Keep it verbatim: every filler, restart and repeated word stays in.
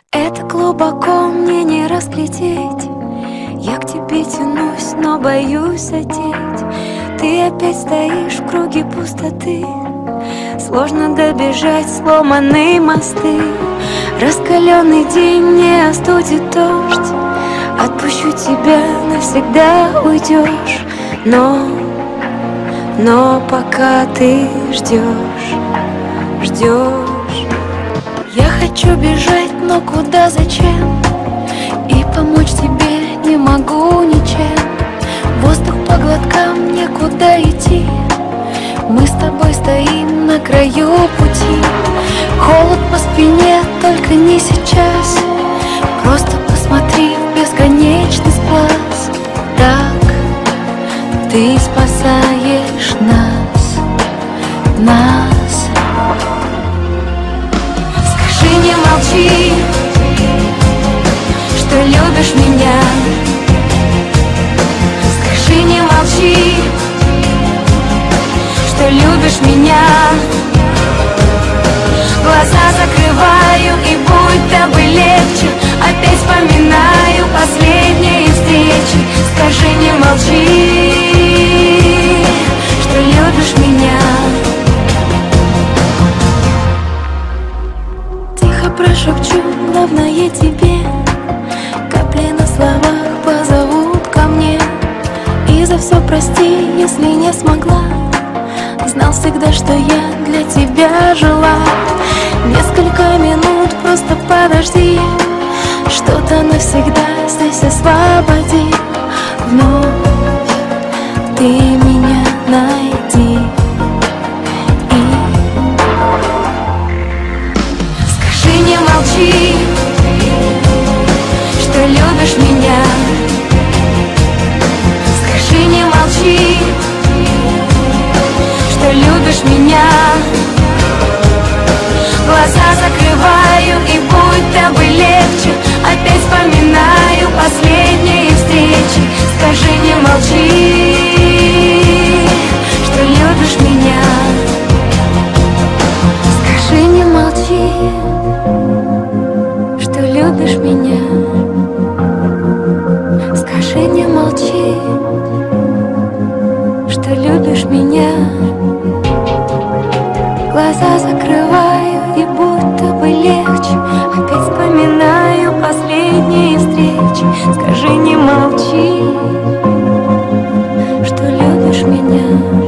Это глубоко мне не разглядеть. Я к тебе тянусь, но боюсь задеть. Ты опять стоишь в круге пустоты. Сложно добежать, сломанные мосты. Раскаленный день не остудит дождь. Отпущу тебя, навсегда уйдешь. Но, но пока ты ждешь, ждешь. Я хочу бежать, но куда, зачем? И помочь тебе не могу ничем. Воздух по глоткам, некуда идти. Мы с тобой стоим на краю пути. Холод по спине, только не сейчас. Просто посмотри в бесконечный сплав. Так ты спасаешь нас, нас. Скажи, не молчи, что любишь меня. Скажи, не молчи, что любишь меня. Глаза закрываю, и будто бы легче. Опять вспоминаю последние встречи. Скажи, не молчи, что любишь меня. Тихо прошепчу, главное тебе. Капли на словах позовут ко мне. И за все прости, если не смогла. Знал всегда, что я для тебя жила. Несколько минут, просто подожди. Что-то навсегда здесь освободи. Вновь ты меня найди. И скажи, не молчи, что любишь меня. Скажи, не молчи, что любишь меня. Глаза закрываю, и будто бы легче. Опять вспоминаю последние встречи. Скажи, не молчи, что любишь меня. Скажи, не молчи, что любишь меня. Скажи, не молчи, что любишь меня. Глаза закрываю, и будто бы легче. Опять вспоминаю последние встречи. Скажи, не молчи, что любишь меня.